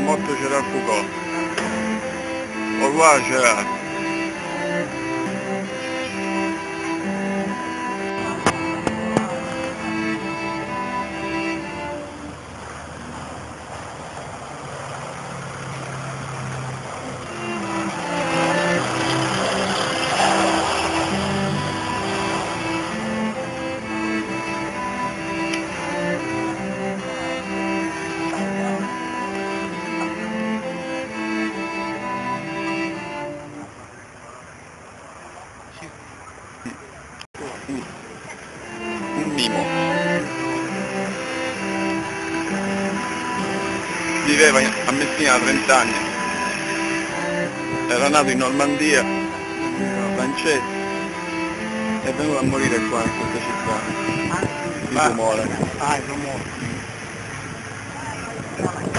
morto Gerard Foucault. Au revoir Gerard. Un mimo. Viveva a Messina da 30 anni. Era nato in Normandia, francese, è venuto a morire qua in questa città di tumore. Ah, il tumore.